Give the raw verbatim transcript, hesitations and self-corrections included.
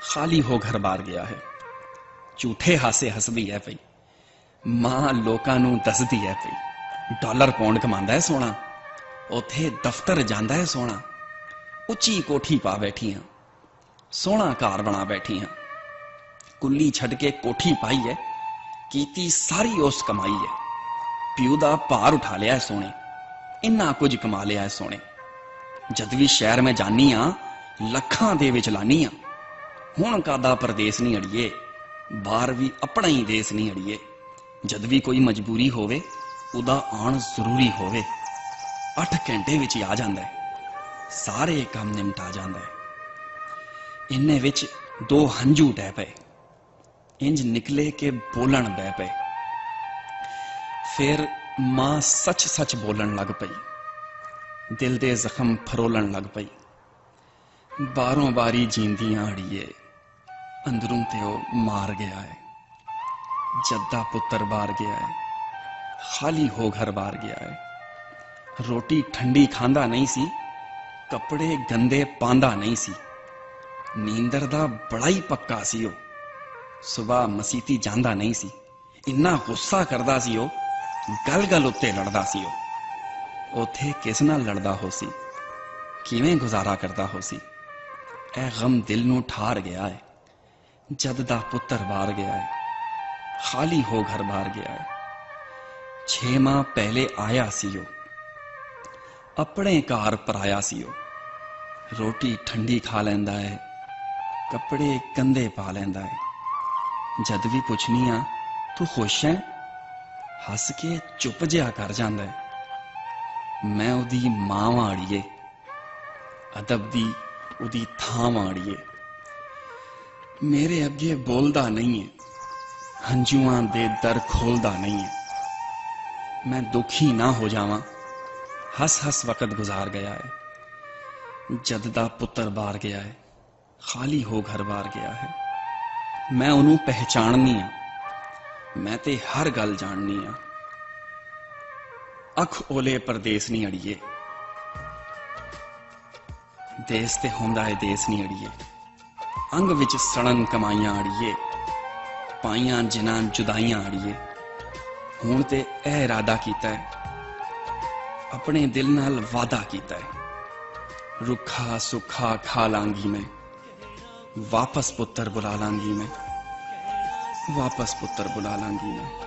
खाली हो घर बार गया है। झूठे हासे हसदी है पई, मां लोकां नूं दसदी है पई। डॉलर पौंड कमांदा है सोना, उथे दफ्तर जांदा है सोना। उच्ची कोठी पा बैठी हां, सोहना घर बना बैठी हां। कुल्ली छड़ के कोठी पाई है, कीती सारी उस कमाई है। प्यू दा भार उठा लिया है सोने, इन्ना कुछ कमा लिया है सोने। जद भी शहर में जानी हां, लखां दे विच लानी हां। हुण कादा परदेस नहीं अड़िए, बाहर भी अपना ही देश नहीं अड़िए। जद भी कोई मजबूरी होवे, उदा आण जरूरी होवे, अठ घंटे विच ही आ जांदा है, सारे काम निमटा जांदा है। इन्ने विच दो हंजू डै पे, इंज निकले के बोलन बह पे। फिर मां सच सच बोलन लग पई, दिल दे जख्म फरोलन लग पई। बारों बारी जींदियां अड़िए, अंदरों ते ओ मार गया है। जद्दा पुत्र बार गया है, खाली हो घर बार गया है। रोटी ठंडी खांदा नहीं सी, कपड़े गंदे पांदा नहीं सी। नींदर दा बड़ा ही पक्का सी ओ, सुबह मसीती जांदा नहीं सी। इन्ना गुस्सा करदा सी ओ, गल गल उत्ते लड़दा सी ओ। उथे किस नाल लड़दा हो सी, किवें गुजारा करदा हो सी। ऐ गम दिल नूं ठार गया है। जद दा पुत्र बार गया है, खाली हो घर बार गया है। छे माह पहले आया सी ओ, अपने घर पराया सी ओ। रोटी ठंडी खा लैंदा है, कपड़े गंदे पा लैंदा है। जद भी पुछनी आ तू खुश है, हस के चुप जिहा कर जांदा है। मैं उदी मां वां अड़िए, अदब दी उदी थां वां अड़िए। मेरे अगे बोलदा नहीं है, हंजुआं दे दर खोलदा नहीं है। मैं दुखी ना हो जावां, हस हस वक्त गुजार गया है। जद दा पुत्र बार गया है, खाली हो घर बार गया है। मैं उन्हों पहचाननी आ, मैं ते हर गल जाननी आ। अख ओले परदेस नहीं अड़िए, देस ते होंदा है देस नहीं अड़िए। अंग विच सड़न कमाइयां अड़िए, पाइयां जिन्हां जुदाइयां अड़िए। हुण ते ए इरादा कीता है, अपने दिल नाल वादा कीता है। रुखा सुखा खा लांगी मैं, वापस पुत्र बुला लांगी मैं, वापस पुत्र बुला लांगी मैं।